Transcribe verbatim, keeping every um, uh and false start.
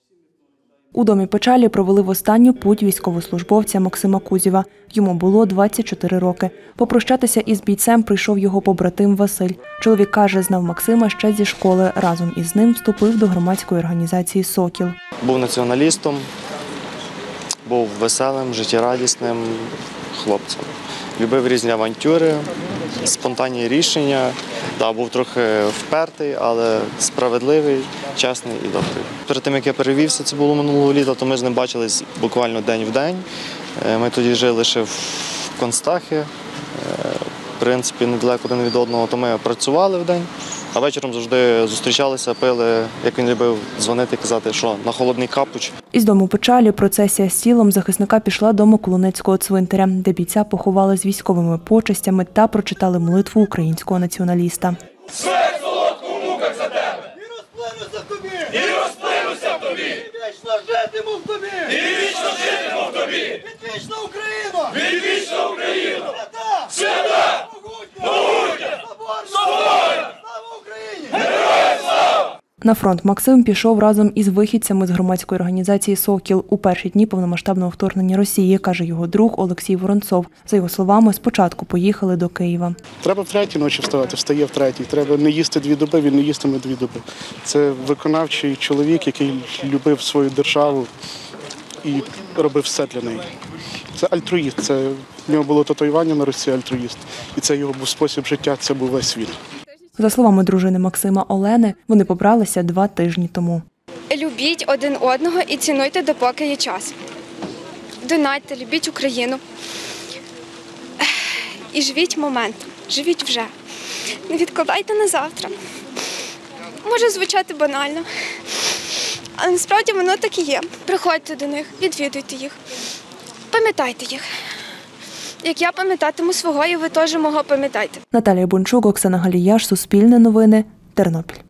У домі печалі провели в останню путь військовослужбовця Максима Кузєва. Йому було двадцять чотири роки. Попрощатися із бійцем прийшов його побратим Василь. Чоловік каже, знав Максима ще зі школи. Разом із ним вступив до громадської організації «Сокіл». Був націоналістом, був веселим, життєрадісним хлопцем. Любив різні авантюри, спонтанні рішення. Да, був трохи впертий, але справедливий, чесний і добрий. Перед тим, як я перевівся, це було минулого літа, то ми з ним бачились буквально день в день. Ми тоді жили ще в Констахі, в принципі, недалеко один від одного, то ми працювали в день, а вечором завжди зустрічалися, пили, як він любив дзвонити і казати, що на холодний капуч. Із дому печалі процесія з тілом захисника пішла до Миколинецького цвинтаря, де бійця поховали з військовими почестями та прочитали молитву українського націоналіста. Смерть солодку в муках за тебе! І розплинуся в тобі! І розплинуся в тобі! І вічно житиму в тобі! І вічно житиму в тобі! Відвічна Україна! Відвічна Україна! Свята! Свята! Могутня! Соборна! Слава Україні! Героям слава! На фронт Максим пішов разом із вихідцями з громадської організації «Сокіл» у перші дні повномасштабного вторгнення Росії, каже його друг Олексій Воронцов. За його словами, спочатку поїхали до Києва. Треба в третій ночі вставати, встає в третій. Треба не їсти дві доби, він не їстиме дві доби. Це виконавчий чоловік, який любив свою державу і робив все для неї. Це альтруїст, це в нього було татуювання на Росії, альтруїст. І це його був спосіб життя, це був весь світ. За словами дружини Максима Олени, вони побралися два тижні тому. Любіть один одного і цінуйте, допоки є час. Донатьте, любіть Україну. І живіть моментом, живіть вже. Не відкладайте на завтра. Може звучати банально, але насправді воно так і є. Приходьте до них, відвідуйте їх, пам'ятайте їх. Як я пам'ятатиму свого, і ви теж мого пам'ятайте. Наталія Бунчук, Оксана Галіяш, Суспільне новини, Тернопіль.